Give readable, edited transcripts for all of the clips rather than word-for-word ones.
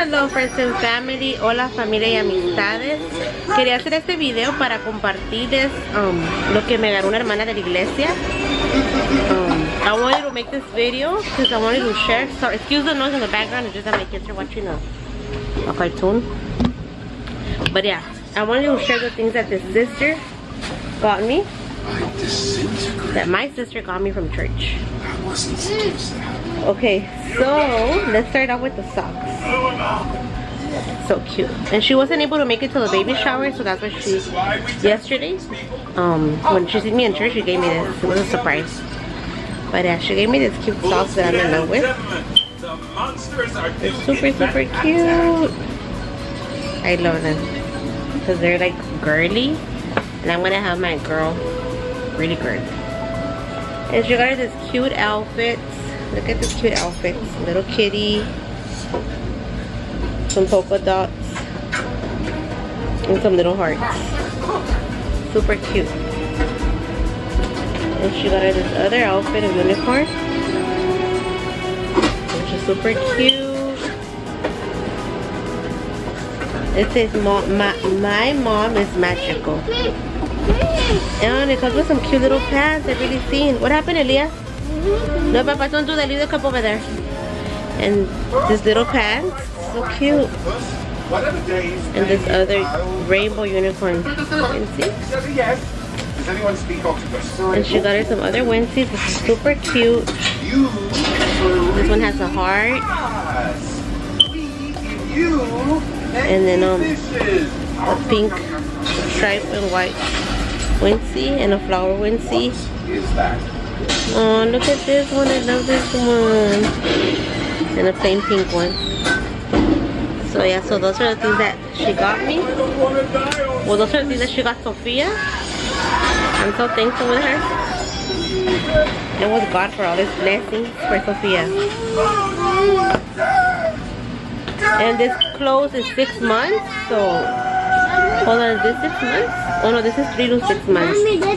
Hello friends and family, hola familia y amistades. Quería hacer este video para compartirles lo que me ganó una hermana de la iglesia. I wanted to make this video because I wanted to share. Sorry, excuse the noise in the background, it's just that my kids are watching a cartoon. But yeah, I wanted to share the things that this sister got me. That my sister got me from church. That wasn't supposed to happen. Okay, so let's start off with the socks. So cute. And she wasn't able to make it to the baby shower, so that's why she yesterday when she seen me in church, she gave me this. It was a surprise. But yeah, she gave me this cute socks that I'm in love with. They're super cute. I love them because they're like girly, and I'm gonna have my girl really girly. And she got her this cute outfits. Look at this cute outfits. Little kitty, some polka dots, and some little hearts. Super cute. And she got her this other outfit, a unicorn, which is super cute. It says, my mom is magical. And it comes with some cute little pants I've really seen. What happened, Elias? No, Papa, don't do that. Leave the cup over there. And this little pants, so cute. And this other rainbow unicorn. You can see? Does anyone speak octopus? And she got her some other onesies, which is super cute. This one has a heart. And then a pink stripe and white onesie and a flower onesie. Oh, look at this one. I love this one. And a plain pink one. So yeah, so those are the things that she got me. Well, those are the things that she got Sophia. I'm so thankful with her. And with God for all this blessings for Sophia. And this clothes is 6 months. So, hold on, is this 6 months? Oh no, this is 3 to 6 months.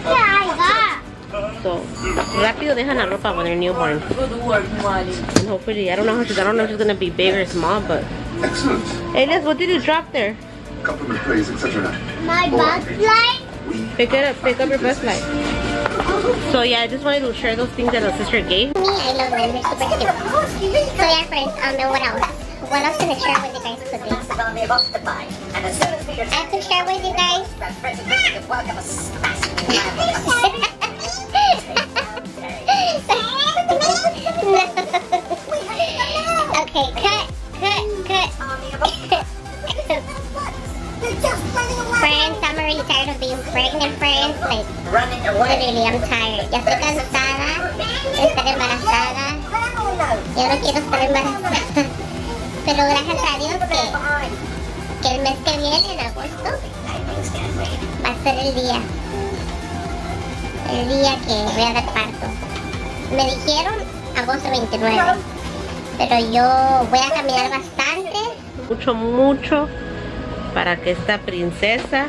So, rápido dejan la ropa when they're newborn. And hopefully, I don't know if she's gonna be big or small, but. Excellent. Hey, Liz, what did you drop there? Compliment, praise, etc. My bus light. Pick up your bus light. So yeah, I just wanted to share those things that our sister gave me. I love them. They're super cute. So yeah, friends. What else? What else can I share with you guys today? I have to share with you guys. Okay, cut. Friends, I'm already tired of being pregnant, friends. Like, literally, I'm tired. Ya estoy cansada de estar embarazada. Ya no quiero estar embarazada. Pero gracias a Dios que el mes que viene, en agosto, va a ser el día que voy a dar parto. Me dijeron agosto 29, pero yo voy a caminar bastante. Mucho para que esta princesa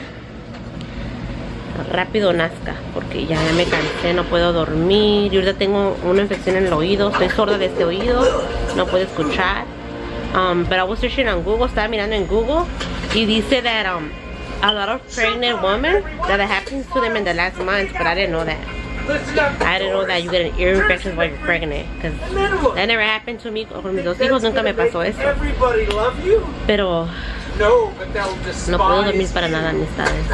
rápido nazca, porque ya me cansé, no puedo dormir. Y ahorita tengo una infección en el oído, estoy sorda de este oído, no puedo escuchar. But I was searching on Google, estaba mirando en Google y dice that a lot of pregnant women that happens to them in the last months, but I didn't know that. I didn't know that you get an ear infection while you're pregnant, because that never happened to me. Con mis dos hijos nunca me pasó eso. Pero no puedo dormir para nada, amistades.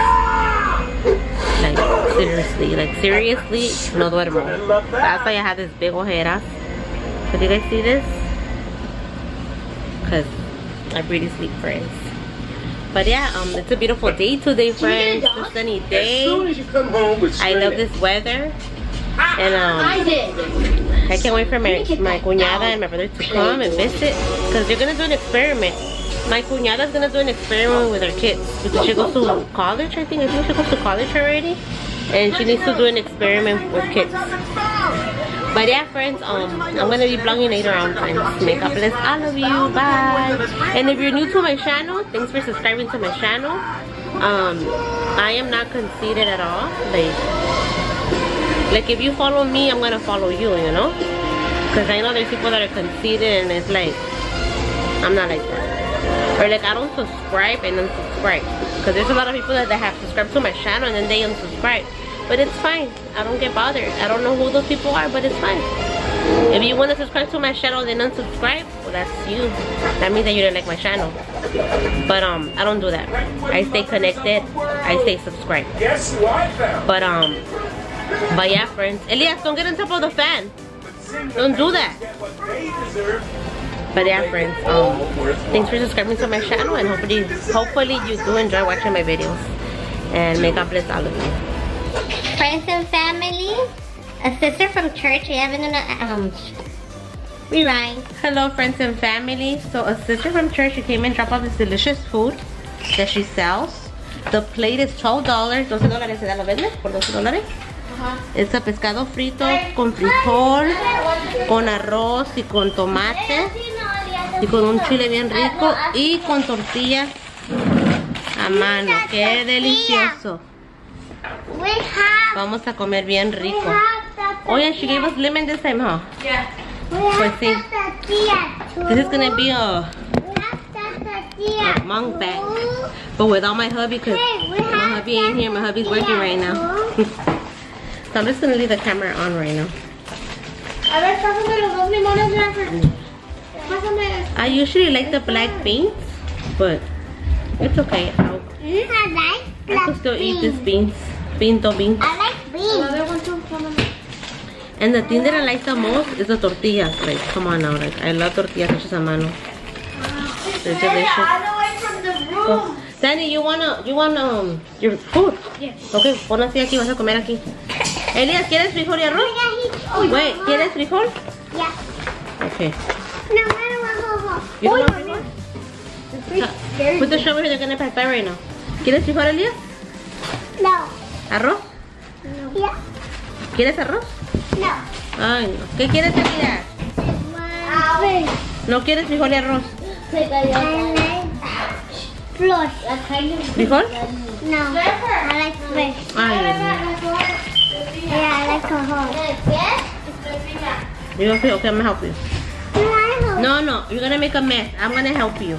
Like seriously, no duermo. That's why I have this big ojera. So do you guys see this? Because I really sleep, friends. But yeah, it's a beautiful day today, friends. It's a sunny day. I love this weather. And I can't wait for my cuñada and my brother to come and visit, because they're gonna do an experiment. My cuñada's gonna do an experiment with her kids because she goes to college. I think she goes to college already, and she needs to do an experiment with kids. But yeah, friends, I'm gonna be vlogging later on, friends. May God bless all of you. Bye. And if you're new to my channel, thanks for subscribing to my channel. I am not conceited at all. Like if you follow me, I'm gonna follow you, you know? Because I know there's people that are conceited, and it's like, I'm not like that. Or like I don't subscribe and unsubscribe. Because there's a lot of people that have subscribed to my channel and then they unsubscribe. But it's fine. I don't get bothered. I don't know who those people are, but it's fine. If you want to subscribe to my channel and then unsubscribe, well, that's you. That means that you didn't like my channel. But I don't do that. I stay connected. I stay subscribed. Guess who I found? But yeah, friends. Elias, don't get on top of the fan. Don't do that. But yeah, friends. Thanks for subscribing to my channel, and hopefully you do enjoy watching my videos. And may God bless all of you. Friends and family, a sister from church, rewind. Hello, friends and family. So a sister from church, she came and dropped off this delicious food that she sells. The plate is $12. $12 se da, ¿lo vendes? Por $12. Es a pescado frito con frijol, con arroz y con tomate y con un chile bien rico y con tortillas a mano. ¡Qué delicioso! Vamos a comer bien rico. Oh yeah, she gave us lemon this time, huh? Yeah. Pues sí. This is gonna be a mukbang, but without my hubby, because my hubby ain't here. My hubby's working right now. So I'm just gonna leave the camera on right now. A ver, pásame los dos limones, Blanford. Pásame. I usually like the black beans, but it's okay. I could still eat these beans. Pinto beans. I like beans. Another one too. And the thing that I like the most is the tortillas. Like, come on now, like I love tortillas hechas a mano. They're delicious. Oh. Danny, you want your food? Yes. Okay, pon así aquí, vas a comer aquí. Elias, ¿quieres frijol y arroz? Wait, ¿quieres frijol? Yeah. Okay. No, I don't want You don't want frijol? Put the shovel here, they're gonna pass by right now. ¿Quieres frijol, Elias? No. ¿Arroz? No. Yeah. ¿Quieres arroz? No. Ay, no. ¿Qué quieres, Elias? ¿No quieres frijol y arroz? I like flush. ¿Frijol? No. I like fish. Ay, Yeah, I like cajón. you don't feel okay, I'm gonna help you. No, you're gonna make a mess. I'm gonna help you.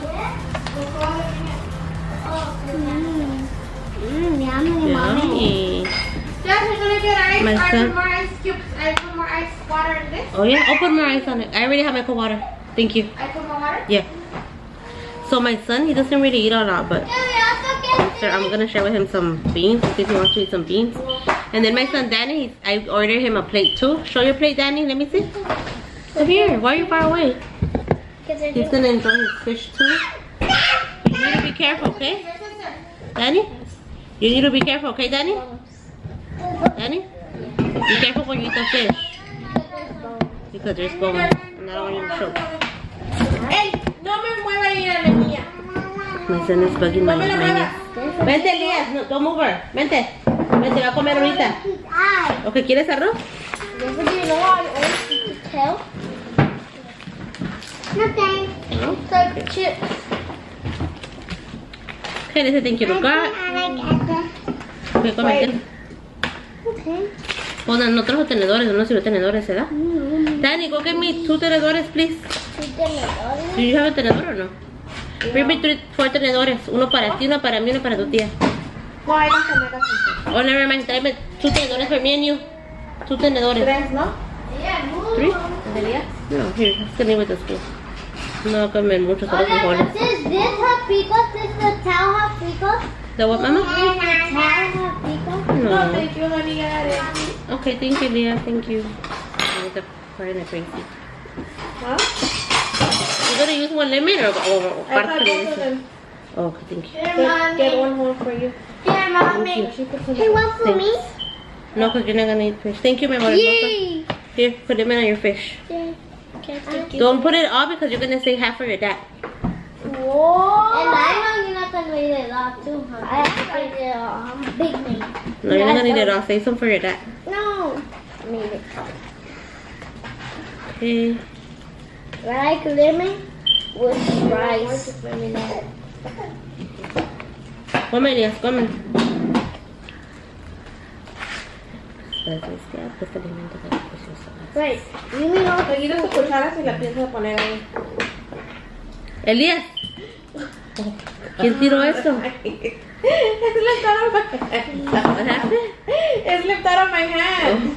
Yummy, mommy. Yummy. Yes, we're gonna get ice. My I son- put more ice cubes. I put more ice water in this. Oh yeah, I'll put more ice on it. I already have my cold water. Thank you. I put more water. Yeah. So my son, he doesn't really eat a lot, but so I'm gonna share with him some beans, see if he wants to eat some beans. And then my son Danny, I ordered him a plate too. Show your plate, Danny. Let me see. Come here. Why are you far away? He's gonna enjoy his fish too. You need to be careful, okay? Danny? You need to be careful, okay, Danny? Danny? Be careful when you eat the fish. Because there's bones. And I don't want you to choke. Hey, no me mueva ahí a la mía. My son is bugging my niece. Vente, Elias. No, don't move her. Vente. Vente, va a comer ahorita. Ok, ¿quieres arroz? No thanks. No. Like chips. Okay, dice thank you to God. I like it. Ok, cómete. Okay. Pongan no trajo tenedores, no sirve tenedores, ¿verdad? Danny, go get me 2 tenedores, please. Do you have a tenedor or no? Bring me 4 tenedores. Uno para ti, uno para mí, uno para tu tía. No, hay más comer así. Oh, never mind. Tráeme 2 tenedores for me and you. 2 tenedores. 3, ¿no? 3? No, here, let's get me with the spoon. No comen mucho, solo frijoles. Does this have pickles? Does the towel have pickles? The what, mama? Does the towel have pickles? No, No. thank you, honey. Okay, thank you, Leah. Thank you. I need to pour in the crazy. Huh? You gonna use one lemon or I parte thought de both of eso? them. Oh, okay, thank you. Get one more for you. Here, mommy. Thank you. Hey, one for me? No, because you're not gonna eat fish. Thank you, my mother. Yay! Here, put lemon on your fish. Don't put it all because you're gonna say half for your dad. Whoa! And I know you're not gonna eat it all too, huh? I have to eat it all. I'm a big man. No, you're not gonna eat it all. Save some for your dad. No. Need it. Okay. I like lemon with rice. Come, Elias, come. Right. You mean all Seguido tus cucharas y la piensas poner ahí. Elias, ¿Quién tiró esto? It slipped out of my hand. What happened? It slipped out of my hand.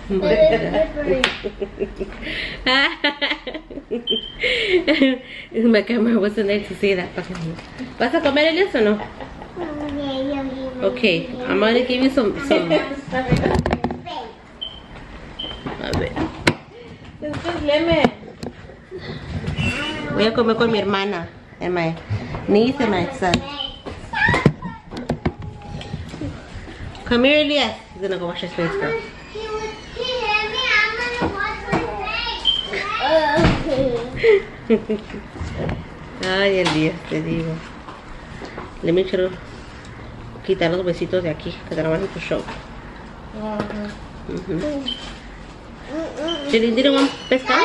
My camera wasn't there to see that. ¿Vas a comer Elias o no? Okay, I'm gonna give you some. A ver. This is lemon. Voy a comer con mi hermana and my niece and my son. Come here, Elias. He's gonna go wash his face first. Ay, Elias, te digo. Let me try to quitar los besitos de aquí, que te lo van a show. Jelly, didn't want pescado?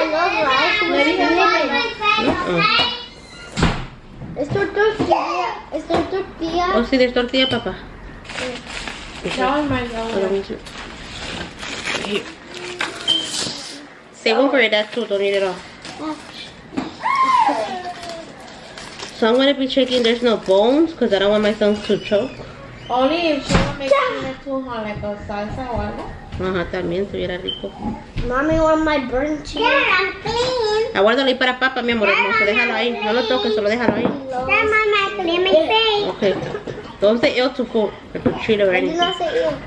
¿Es tortilla? ¿Es tortilla? Oh, sí, there's tortilla, papá. That was my yellow. Here. Save one for your dad too, don't eat it all. So I'm going to be checking there's no bones because I don't want my sons to choke. Only if she will make it too hot, like a salsa o algo. Ajá, también estuviera rico. Mommy want my burnt cheese. I'm clean. Aguárdalo ahí para papá, mi amor hermoso. Déjalo ahí. No lo toques, solo déjalo ahí. Mama, clean my face. Okay. Don't say ill to food or to treat or anything. No say ill.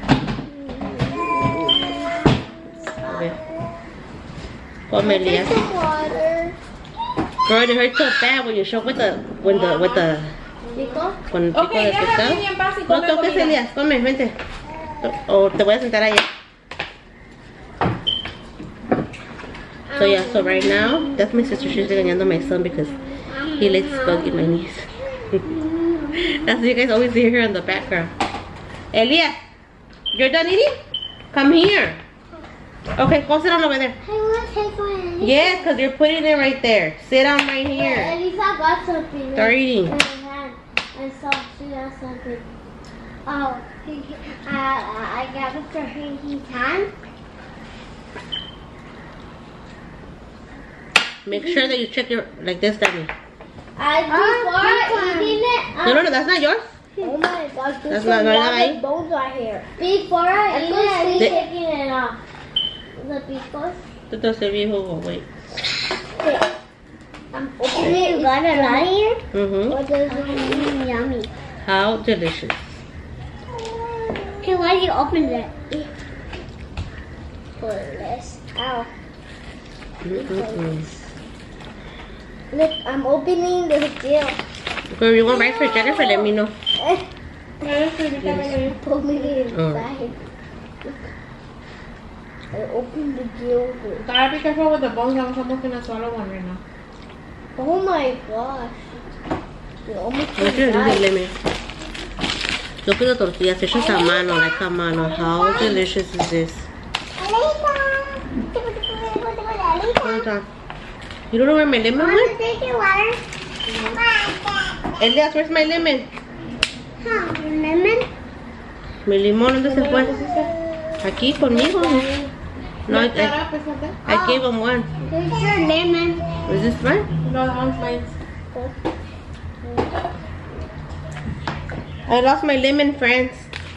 Okay. Come, Elias. Water. Girl, it hurts so bad when you choke with the con el pico Okay, de déjame pescado. bien paz y No come toques, comida. Elias. Come, vente. O te voy a sentar allá. So yeah, so right now, that's my sister. She's regañando my son because he likes bugging my niece. That's what you guys always hear here in the background. Elias, you're done eating? Come here. Okay, go sit down over there. I want to take one. Yes, because you're putting it right there. Sit down right here. Elisa got something. Start eating. In her hand. I saw she got something. Oh, I got it for her. He's hand. Make sure that you check your, like this, Danny. Before eating it, No, that's not yours. oh my gosh, That's not right. the bones are here. Before I eat it, I'm The- taking it off. The picos. Tú te haces viejo, wait. I'm opening it. You got a lot here? Mm-hmm. What does it mean? Yummy. How delicious. Okay, why do you open that? For this. Ow. Look, I'm opening the deal. If you want rice for Jennifer, let me know. Put me inside. Look. I opened the deal. Gotta be careful with the bones. I'm almost gonna swallow one right now. Oh my gosh. You almost Look at died. this lemon. Look at the tortillas hechas a mano, like a mano. How delicious is this? Hold on. You don't know where my lemon went? Take your water. Elias, where's my lemon? Lemon? Mi limón, ¿dónde se fue? Aquí conmigo. No, Lift that up, is that that? I gave him one. Here's your lemon. Is this mine? No, that one's mine. I lost my lemon, friends.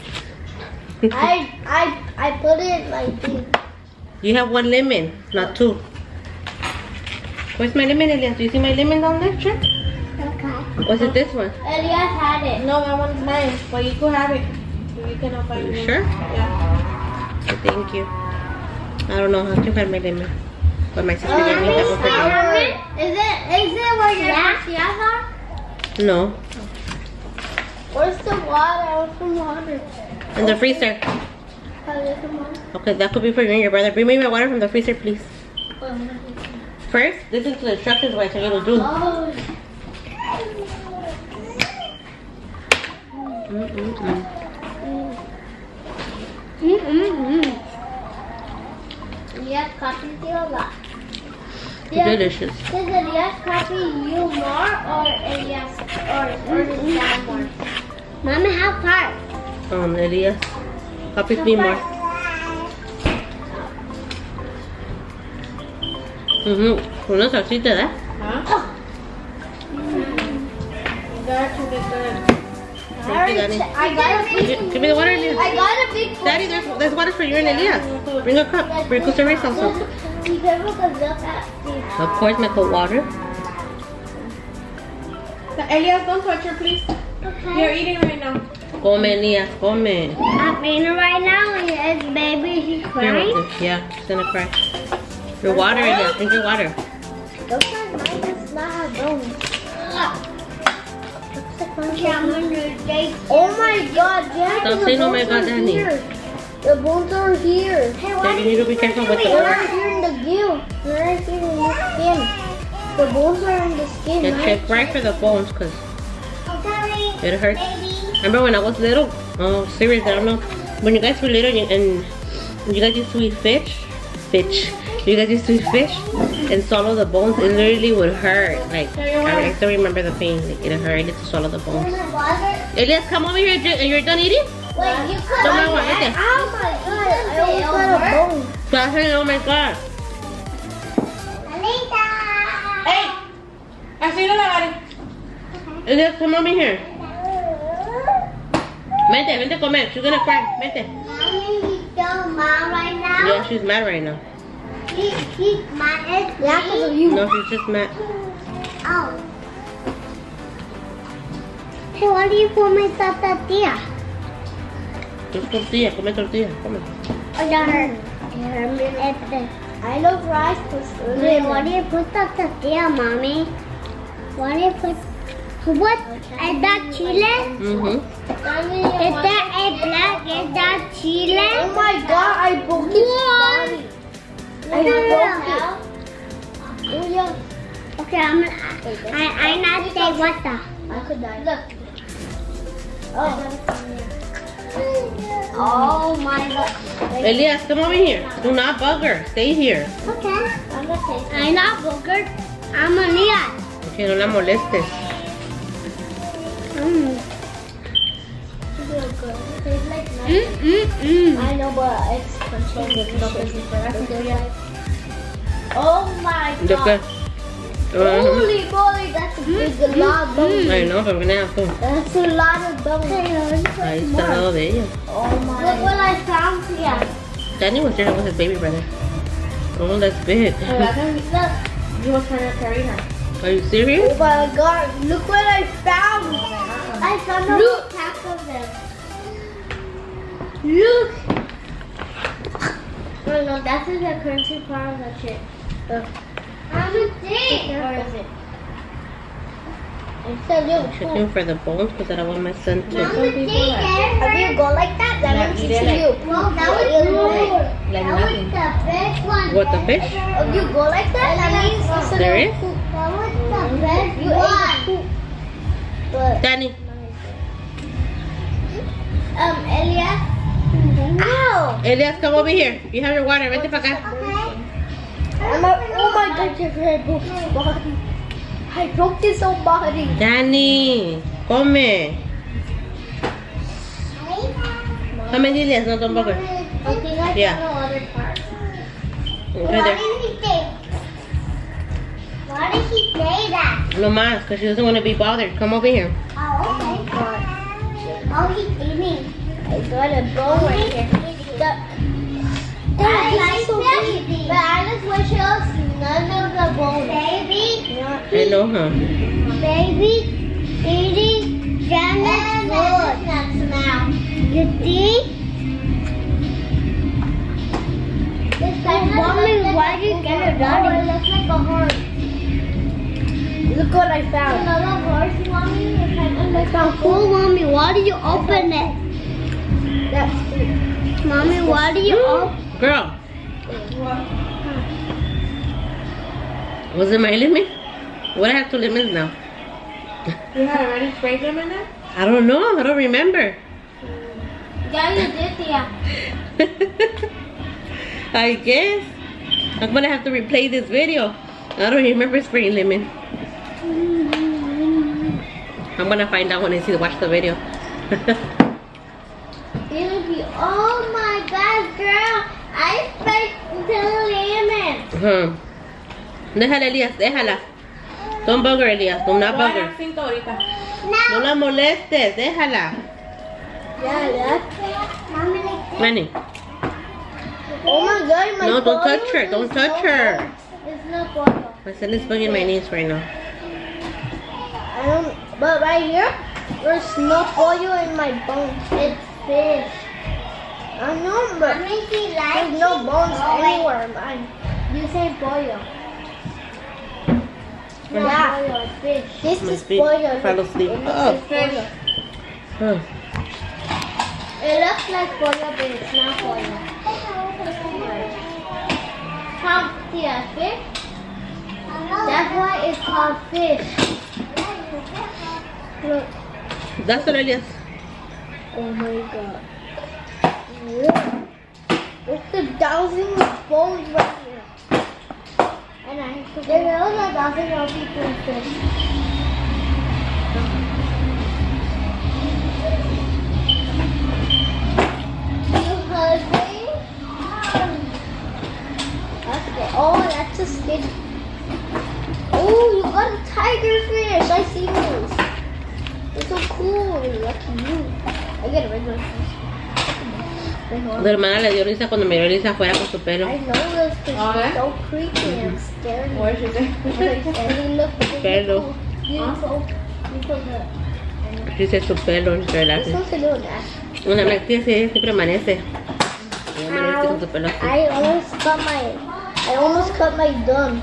I put it like this. You have one lemon, not two. Where's my lemon, Elias? Do you see my lemon down there, check? Okay. Was it this one? Elias had it. No, that one's mine. But you could have it. You cannot find You it. sure? Yeah. Thank you. I don't know how to find my lemon. But my sister gave me that one for dinner. Is it where your tortillas are? No. Where's the water? I want some water. In the freezer. Okay, that could be for you and your brother. Bring me my water from the freezer, please. First, listen to the instructions what I tell you to do. Oh. Elias copies you a lot. Delicious. Does Elias copy you more or Elias or his dad more? Mama, how far? Elias. Copies me more. Una salsita, ¿eh? Huh? got to get good. Thank you, Danny. I got a big Give me the water, Elias. I got a big Daddy, there's water for you and Elias. Bring a cup. Bring Costa Rica also. Be careful because look at this. Of course, my cold water. Elias, don't touch her, please. Okay. You're eating right now. Come, Elias, come. Here, I'm eating right now and it's baby, she's crying. yeah, she's gonna cry. Your water, Elias. Drink your water. Looks like mine does not have bones. Oh my god, Jack! Stop saying oh my god, Danny. The bones are here. Hey, Daddy, you need to be careful with the They're water. right here in the gill. They're right here in the skin. The bones are in the skin. Yeah, check right for the bones, cause it hurts. Remember when I was little? Oh, serious, I don't know. When you guys were little and you guys used to eat fish. You guys used to eat fish and swallow the bones. It literally would hurt. Like, I still remember the pain. Like, it hurted to swallow the bones. Elias, come over here. You're done eating? Wait, you could. Don't mind what, right there. Oh my god, I almost got a bone. Stop saying, oh my god. Anita! Hey! Así no la vale. Elias, come over here. Vente a comer. She's gonna cry. Vente. Mommy, he's so mad right now. Yeah, she's mad right now. He's mad at me. No, she's just mad. Oh. Hey, what do you call my tortilla? Just tortilla. Come tortilla. Come. I got her. I love rice. Wait, what do you put the tortilla, mommy? What do you put? What? Is that chile? Mm-hmm. Is that a black? Is that chile? Oh my god, I broke his body. I broke it. Oh yeah. Okay, I not say what the. I could die. Look. Oh my god. Elias, come over here. Do not bug her. Stay here. Okay. I'm gonna taste it. I'm not booger. I'm Elias. Okay, no la molestes. I know, but it's oh my ¿De qué? god. Holy moly, that's a big lot of bones. Ay, no, pero viene azul. That's a lot of bones. Ahí está al lado de ella. Oh my. Look what I found here. Danny was there with his baby brother. Oh, that's big. Look, you were trying to carry her. Are you serious? Oh my god, look what I found. I found a pack of them. Look. Oh no, that's the currency part of that shit. I'm a thing. Where is it? It's a little Checking for the bones because I don't want my son to. If you go like that, that means it's you. No, that was good. Like That was nothing. the best one. What, the fish? If you go like that, that means it's a There is? That was the best You ate one. it. But Danny. Elias. Ow! Elias, come over here. You have your water. Vente para acá. Oh my god, I broke his body. I broke his whole body. Danny, come. Come, Elias. No, don't bug her. I think I Yeah. found the other part. Right Why there. did he say? Why did he say that? No más, because she doesn't want to be bothered. Come over here. Oh, okay. Oh, he's eating. I got a bone right here. I like But I just wish it was none of the bones. Baby, I know, huh? baby, eating Janet's food. Now. You see? Mommy, why did you get it Oh, it dirty? looks like a horse. Look what I found. Another horse, mommy. It's like a Cool, mommy, why did you open it? That's Mommy, why did you open Girl, was it my lemon? What I have two lemons now? You had already sprayed them in there? I don't know. I don't remember. Yeah, you did, yeah. I guess. I'm gonna have to replay this video. I don't remember spraying lemon. I'm gonna find out when I watch the video. It'll be, oh my god, girl. I sprayed the lemon. Déjala, Elias, déjala. Don't bug her, Elias. Do not bug her. No la molestes. Déjala. Yeah. Manny. Oh my God, my No, don't pollo touch her. Don't touch her. It's not pollo. My son is bugging my knees right now. But right here, there's no pollo in my bones. It's fish. I know, but there's no bones anywhere, man. You say pollo. Yeah, pollo, it's fish. This is pollo. Fall asleep. It's pollo. Oh. It looks like pollo, but it's not pollo. How yeah, fish? That's why it's called fish. Look. That's what Elias. Oh my God. Look the thousands of bones right here. And there's also thousands of people in fish. Oh, that's a skin. Oh, you got a tiger fish. I see those. They're so cool. Lucky you. I get a regular fish. La hermana le dio risa cuando miró a Elisa afuera con su pelo. I know those fish are so creepy and scary. What did you say? And they look Pelo. beautiful. Dice su pelo, You're relax. supposed to do that. Una tía sí, siempre amanece. Y amanece con su pelo así. I almost cut my thumb.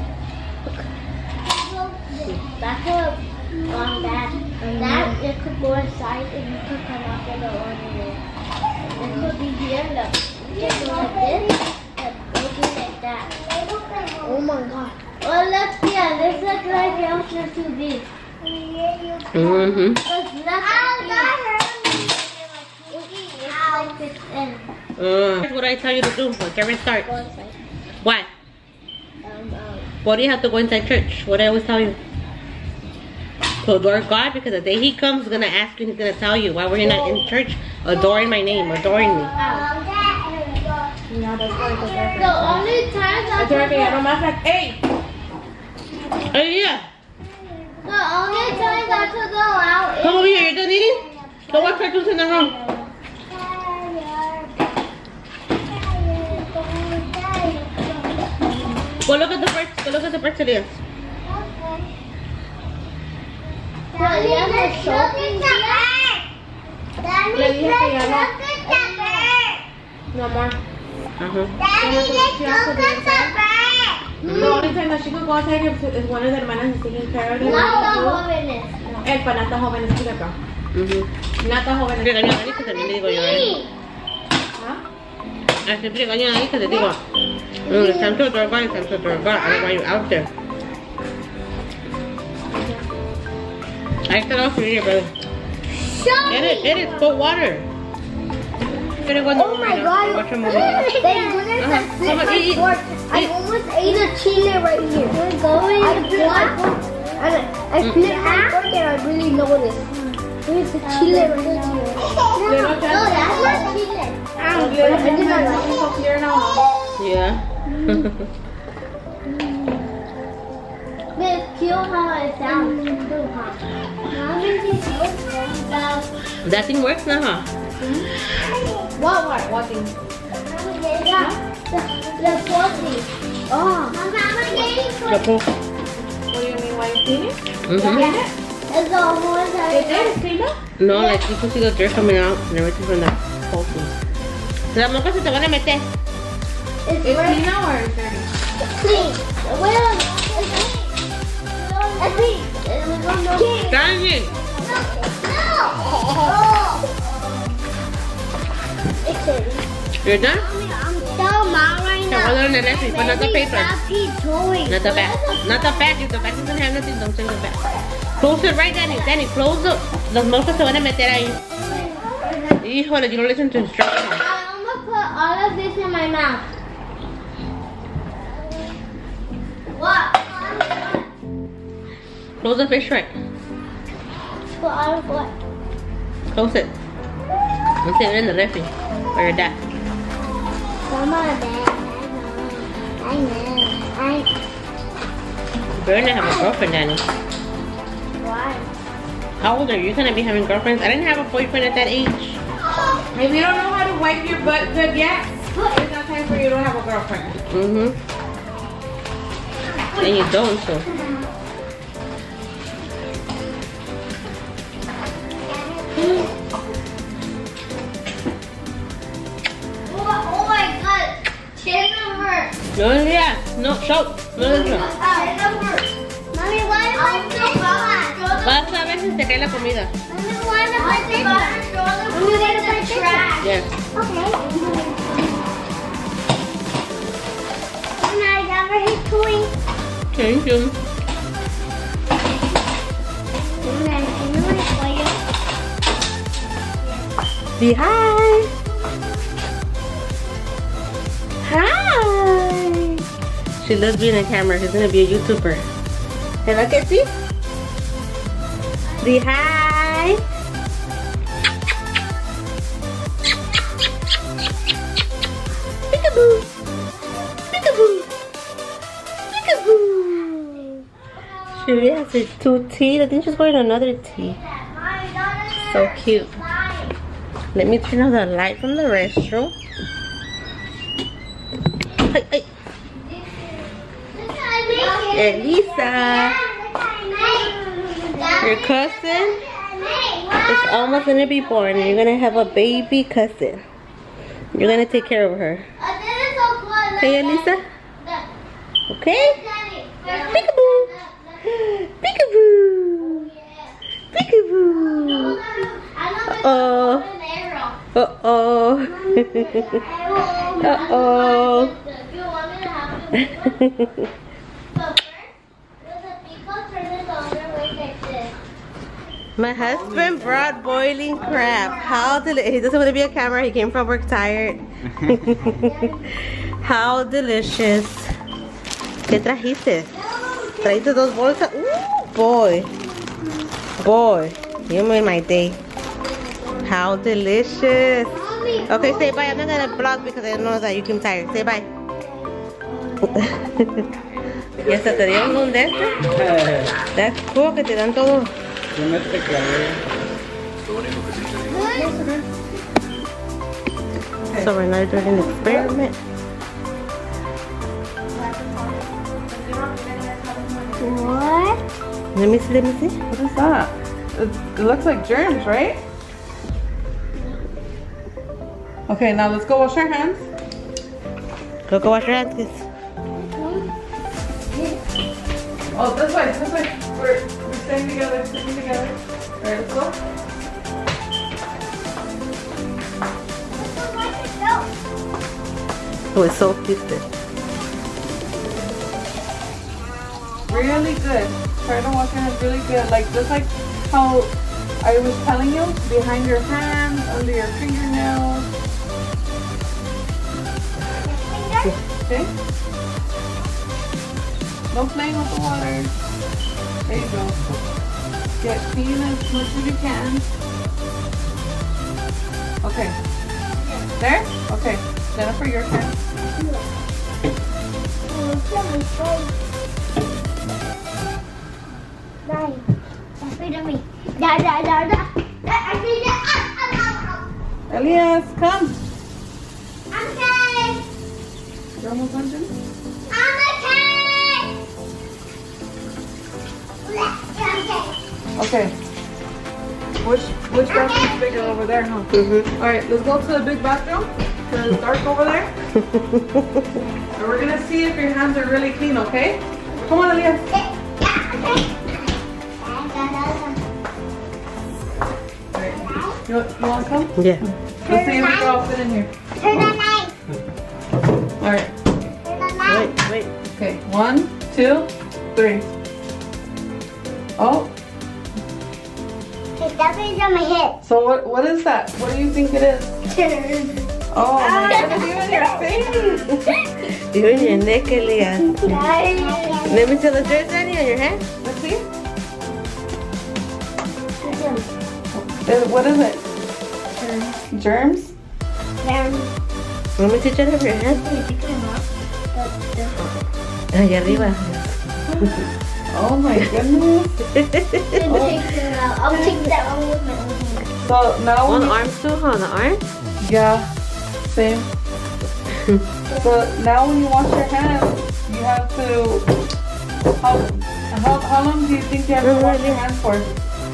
That's a bad. That it could go inside and you could come out with the one in there. It could be here, look. You can go like this, and it could be like that. Oh my God. Oh look here, this looks like the ocean too big. Mm-hmm. That's what I tell you to do when Karen starts. Why? Why do you have to go inside church? What I always tell you. To adore God, because the day He comes, He's gonna ask you and He's gonna tell you, why were you not in church adoring my name, adoring me? The only time I could go, Hey! Oh yeah. the only time I could go out Come over here, you're done eating? Go watch cartoons in the room. Go look at the birds. Go look at the birds, Elias. Daddy, look at No more. Uh-huh. The only time that she could go outside is one of the hermanas is taking care of them. Not the jóvenes. El panata joven es acá. Nata joven es Regaño a Dani, que también le digo yo a él. Así regaño a Dani, que le digo, it's time to adore God, it's time to adore God. I don't want you out there. I said off for you, brother. Get it, put water. Oh my God! Watch a movie. Thank goodness I almost ate a chile right here. We're going I flipped my fork and I really noticed. There's a chile right here. No, that's not chile. I did not like it. clear now. Yeah. But it's cute how it sounds. That thing works now, huh? What thing? Yeah, the forky. Oh. The pool. What do you mean? Why you clean it? Mm-hmm. It's the whole time. Is it clean up? No, like you can see the dirt coming out and everything from the whole thing. La moca se te van a meter. It's clean now or is dirty? Clean. Well, it's clean. Dang it! You're done? I'm so mad right now. Hold on the recipe, but not the paper. Toy. Not the back. Not the back. If the back doesn't have nothing, don't take the back. Close it right, Danny. Danny, close it. Las moscas se van a meter ahí. Híjole, you don't listen to instructions. I'm gonna put all of this in my mouth. What? Close the fish right. Put all of what? Close it. Don't sit it in the refri. Or your dad. Come on, Dad. I know. You're gonna have a girlfriend, Danny. How old are you gonna be having girlfriends? I didn't have a boyfriend at that age. If you don't know how to wipe your butt good yet, it's not time for you to have a girlfriend. Mm-hmm. And you don't, so. Oh my god. Chin over. No, yeah. No, show. No, no. Chin over. Mommy, why do I so bad? Vas a ver si te cae la comida. Mommy, why do I so bad? Throw the food in the trash. Yes. Okay. And I never hit toy. Thank you. Say hi. Hi. She loves being on camera. She's gonna be a YouTuber. Hey, look at this. Say hi. Peekaboo. Peekaboo. Peekaboo. She really has her 2 teeth. I think she's wearing another teeth. So cute. Let me turn on the light from the restroom. Hey, hey. Elisa, your cousin is almost gonna be born, and you're gonna have a baby cousin. You're gonna take care of her. Okay, Elisa? Okay? Peekaboo! Peekaboo! Peekaboo! Uh-oh. Uh-oh. Uh-oh. My husband brought boiling crab. How delicious. He doesn't want to be a camera. He came from work tired. How delicious. ¿Qué trajiste? ¿Trajiste 2 bolsas? Ooh, boy. Boy. You made my day. How delicious. Okay, say bye. I'm not going to vlog because I know that you came tired. Say bye. ¿Y hasta te dieron un de estos? That's cool que te dan todo. So we're not doing an experiment. What? Let me see, let me see. What is that? It looks like germs, right? Okay, now let's go wash our hands. Go wash your hands, kids. Oh, this way, this way. We're staying together, sitting together. Alright, let's go. Oh, it's so twisted. Really good. Try to wash your hands really good. Like just like how I was telling you, behind your hands, under your fingernails. Okay? No playing with the water. There you go. Get clean as much as you can. Okay. There? Okay. Jennifer, your turn. Elias, come. I'm okay. You're almost done, Jen? I'm okay. Okay. Which bathroom is bigger over there, huh? Mm-hmm. Alright, let's go to the big bathroom. Because it's dark over there. And we're gonna see if your hands are really clean, okay? Come on, Elias. Alright. You wanna come? Yeah. Let's see if we can all fit in here. Turn the light. Alright. Turn the light. Wait. Okay. 1, 2, 3. Oh. It's definitely on my head. So what is that? What do you think it is? Oh my goodness, you in your face. You're in your neck, Elias. Let me see the dirt, Danny, on your hand. Let's see. What is it? Germs? Let me see Jennifer your hand. Allá arriba. Oh my goodness. I'll take that one with my own hand. So now On the arms too, huh? On the arms? yeah, same. So now when you wash your hands, you have to, how long do you think you have to wash your hands for?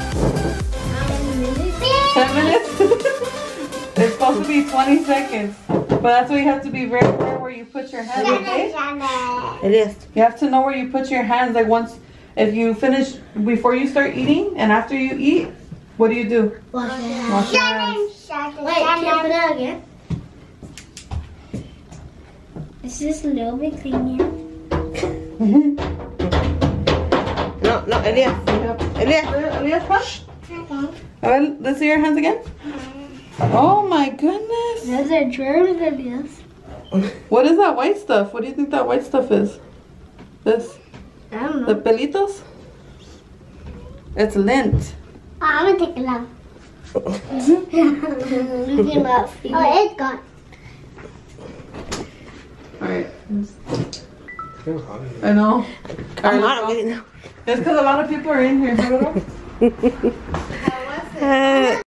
10 minutes? It's supposed to be 20 seconds. But that's why you have to be very aware where you put your hands, okay? It is. You have to know where you put your hands. Like once, if you finish, before you start eating and after you eat, what do you do? Wash your hands. Wash your hands. Wait, can I put it again? Is this a little bit cleaner? No, Elias. Elias. Elias, come. Well, let's see your hands again. Oh my goodness. Those are germs in this. What is that white stuff? What do you think that white stuff is? This? I don't The know. pelitos? It's lint. I'm gonna take a look. Oh, it's gone. Alright. I know. I'm not getting It's because a lot of people are in here.